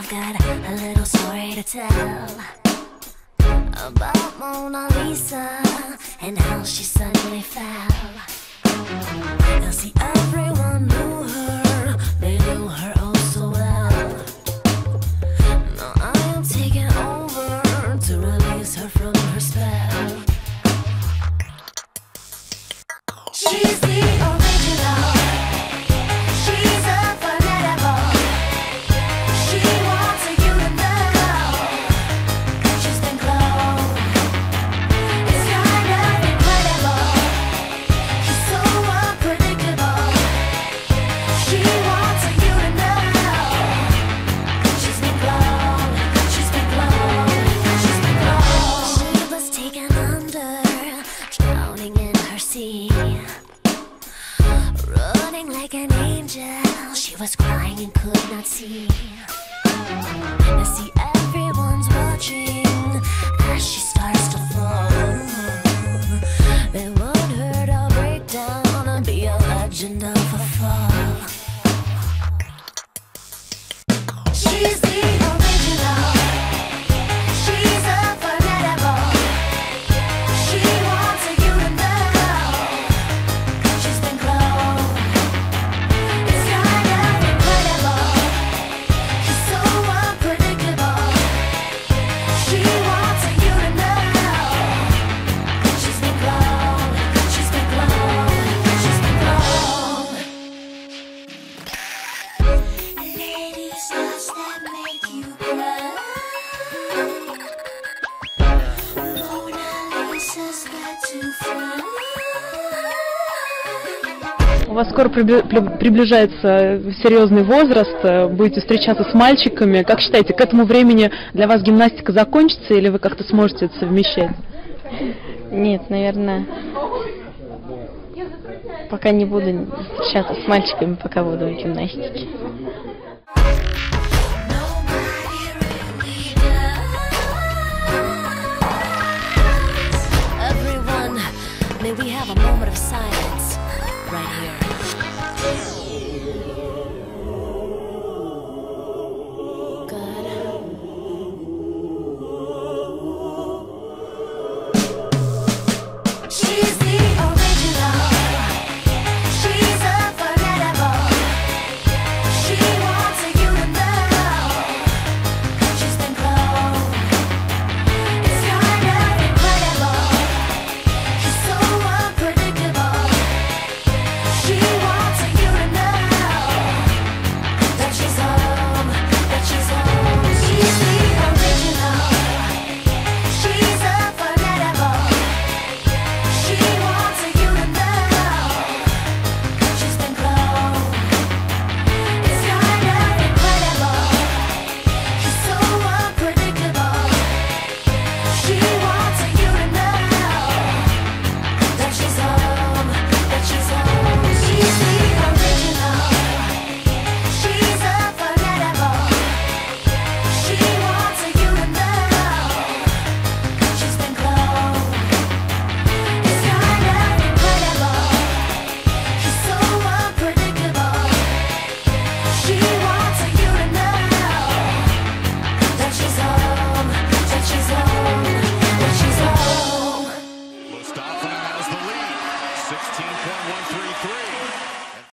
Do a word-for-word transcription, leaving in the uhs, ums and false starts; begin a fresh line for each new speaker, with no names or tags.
got a little story to tell about Mona Lisa and how she suddenly fell. Now see, everyone knew her, they knew her oh so well. Now I am taking over to release her from her spell. She's the original. She's unforgettable. She wants you to know she's been glowed. It's kind of incredible. She's so unpredictable. She wants you to know she's been glowed. She's been glowed. She's been glowed. She was taken under, drowning in her sea. Running like an angel, she was crying and could not see. Now see, everyone's watching as she starts to fall. They want her to break down and be a legend of a fall. She's the original. She's unforgettable. She wants you to know she's been glowed. It's kind of incredible. She's so unpredictable. She wants you to know she's been glowed. She's been glowed. She's been glowed. Ladies, thoughts that make you cry. Mona Lisa's got to fly.
У вас скоро прибли- при- приближается серьезный возраст, э, будете встречаться с мальчиками. Как считаете, к этому времени для вас гимнастика закончится или вы как-то сможете это совмещать?
Нет, наверное, пока не буду встречаться с мальчиками, пока буду в гимнастике.
Everyone, may we have a moment of silence right here. Good. She's the original. She's unforgettable. She wants you to know she's been glowed. It's kind of incredible. She's so unpredictable. She wants you to know that she's home, that she's home. She's the original. She's unforgettable. She wants you to know she's been glowed. It's kind of incredible. She's so unpredictable. She wants you to know that she's home, that she's home. She's the original. She's unforgettable. She wants you to know she's been glowed. It's kind of incredible. She's so unpredictable. She wants you to know that she's home, that she's home, that she's home.
Mustafina has the lead. sixteen